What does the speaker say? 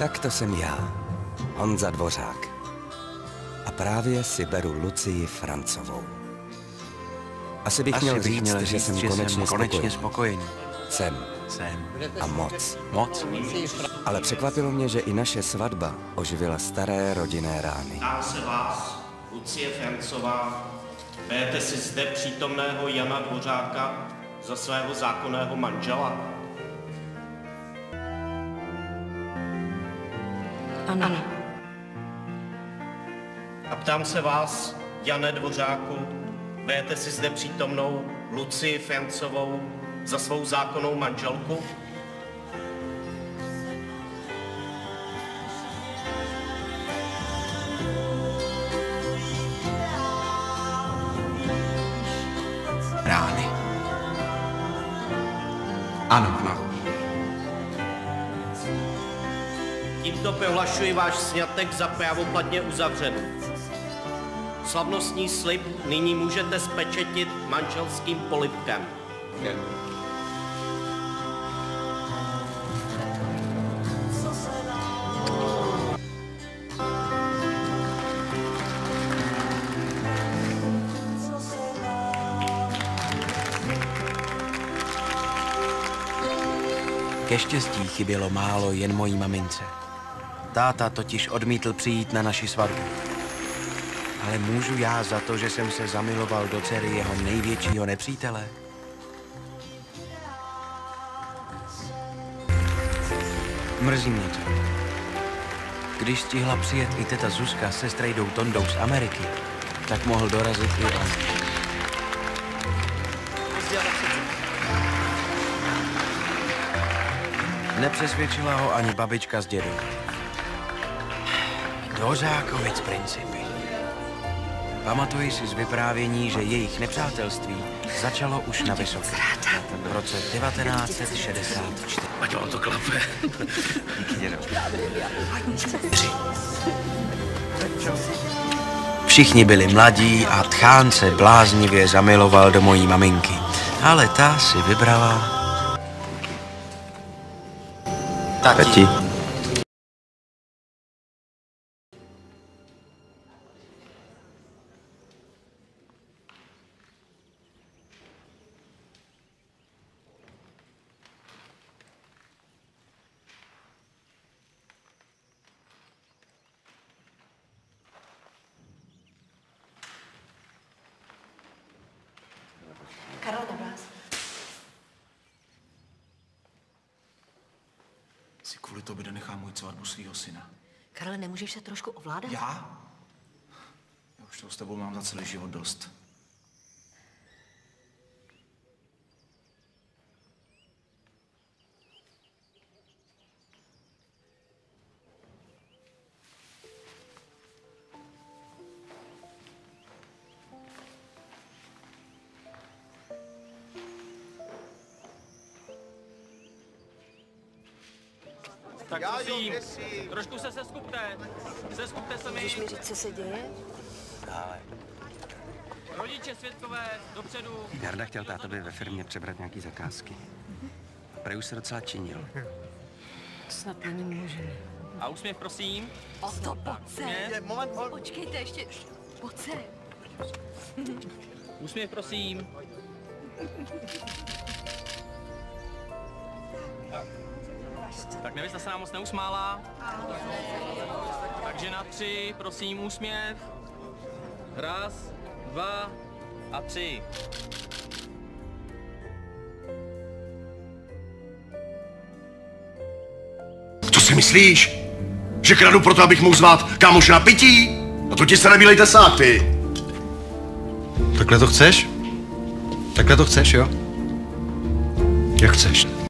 Tak to jsem já, Honza Dvořák. A právě si beru Lucii Francovou. Asi bych měl říct, že jsem konečně spokojený. Jsem. A moc. Ale překvapilo mě, že i naše svatba oživila staré rodinné rány. Ptám se vás, Lucie Francová, berete si zde přítomného Jana Dvořáka za svého zákonného manžela? Ano. A ptám se vás, Jane Dvořáku, berete si zde přítomnou Lucii Francovou za svou zákonnou manželku? Rány. Ano. Tímto prohlašuji váš sňatek za právoplatně uzavřený. Slavnostní slib nyní můžete zpečetit manželským polibkem. Ke štěstí chybělo málo jen mojí mamince. Táta totiž odmítl přijít na naši svatbu. Ale můžu já za to, že jsem se zamiloval do dcery jeho největšího nepřítele? Mrzí mě to. Když stihla přijet i teta Zuzka se strejdou Tondou z Ameriky, tak mohl dorazit i on. Nepřesvědčila ho ani babička s dědou. Dvořákovic principy. Pamatuji si z vyprávění, že jejich nepřátelství začalo už na Vysoké. V roce 1964. Ať vám to klape. Všichni byli mladí a Tchán se bláznivě zamiloval do mojí maminky. Ale ta si vybrala... Tati. Karel na vás. Si kvůli tobě nenechám můj svatbu svýho syna. Karle, nemůžeš se trošku ovládat? Já? Já už toho s tebou mám za celý život dost. Tak prosím, trošku se seskupte se mi. Můžeš mi říct, co se děje? Rodiče, svědkové, dopředu. Jarda chtěl tátovi ve firmě přebrat nějaký zakázky. Prej už se docela činil. Snad není možné. A úsměv, prosím. O to, pojď Moment. Počkejte ještě. Pojď se. Úsměv, prosím. Tak nevěsta se nám moc neusmála. Takže na 3, prosím, úsměv. 1, 2 a 3. Co si myslíš? Že kradu proto, abych mohl zvát kámoše na pití? No to ti se nebílej tesák, ty. Takhle to chceš? Takhle to chceš, jo? Jak chceš.